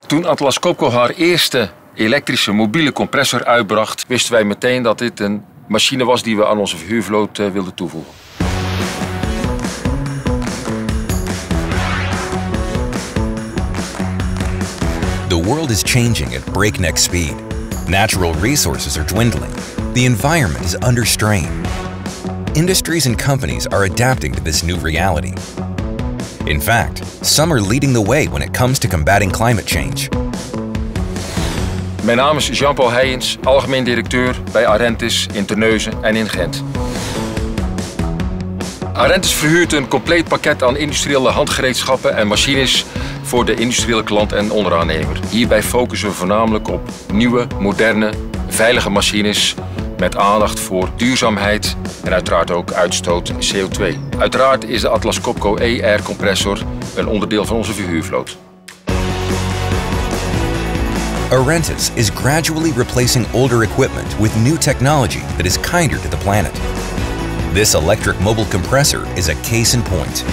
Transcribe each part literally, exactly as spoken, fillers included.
Toen Atlas Copco haar eerste elektrische mobiele compressor uitbracht, wisten wij meteen dat dit een machine was die we aan onze verhuurvloot uh, wilden toevoegen. The world is changing at breakneck speed. Natural resources are dwindling. The environment is under strain. Industries and companies are adapting to this new reality. In fact, some are leading the way when it comes to combating climate change. Mijn naam is Jean-Paul Heijens, algemeen directeur bij Arentis in Terneuzen en in Gent. Arentis verhuurt een compleet pakket aan industriële handgereedschappen en machines voor de industriële klant en onderaannemer. Hierbij focussen we voornamelijk op nieuwe, moderne, veilige machines met aandacht voor duurzaamheid en uiteraard ook uitstoot C O twee. Uiteraard is de Atlas Copco E-Air compressor een onderdeel van onze verhuurvloot. Arentis is gradually replacing older equipment with new technology that is kinder to the planet. This electric mobile compressor is a case in point.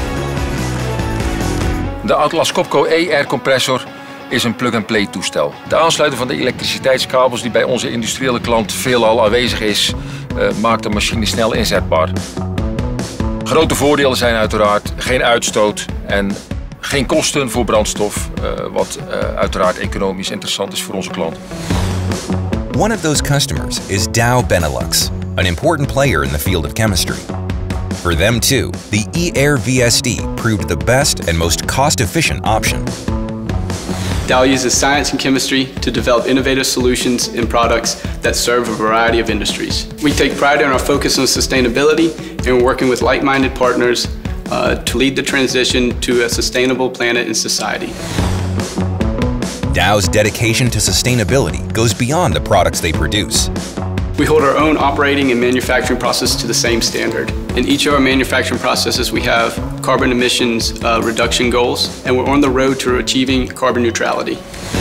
De Atlas Copco E-Air compressor is een plug-and-play toestel. De aansluiting van de elektriciteitskabels die bij onze industriële klant veelal aanwezig is, uh, maakt de machine snel inzetbaar. Grote voordelen zijn uiteraard geen uitstoot en geen kosten voor brandstof, uh, wat uh, uiteraard economisch interessant is voor onze klant. One of those customers is Dow Benelux, an important player in the field of chemistry. For them too, the E-Air V S D proved the best and most cost-efficient option. Dow uses science and chemistry to develop innovative solutions and products that serve a variety of industries. We take pride in our focus on sustainability and we're working with like-minded partners uh, to lead the transition to a sustainable planet and society. Dow's dedication to sustainability goes beyond the products they produce. We hold our own operating and manufacturing process to the same standard. In each of our manufacturing processes, we have carbon emissions uh, reduction goals, and we're on the road to achieving carbon neutrality.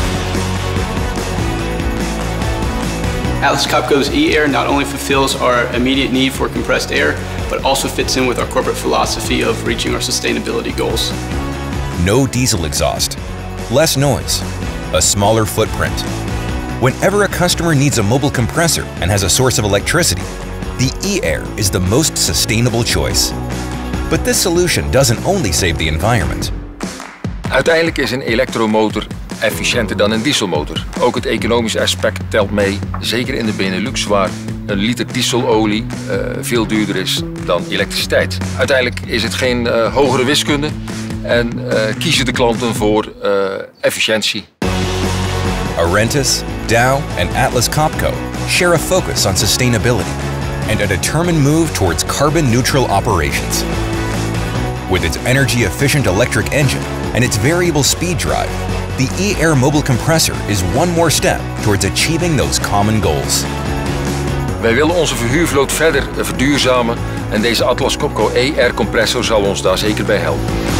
Atlas Copco's E-Air not only fulfills our immediate need for compressed air, but also fits in with our corporate philosophy of reaching our sustainability goals. No diesel exhaust, less noise, a smaller footprint. Whenever a customer needs a mobile compressor and has a source of electricity, the E-Air is the most sustainable choice. But this solution doesn't only save the environment. Uiteindelijk is een elektromotor efficiënter dan een dieselmotor. Ook het economische aspect telt mee, zeker in de Benelux, waar een liter dieselolie uh, veel duurder is dan elektriciteit. Uiteindelijk is het geen uh, hogere wiskunde en uh, kiezen de klanten voor uh, efficiëntie. Arentis, Dow, and Atlas Copco share a focus on sustainability and a determined move towards carbon-neutral operations. With its energy-efficient electric engine and its variable speed drive, the E-Air mobile compressor is one more step towards achieving those common goals. Wij willen onze verhuurvloot verder verduurzamen en deze Atlas Copco E-Air compressor zal ons daar zeker bij helpen.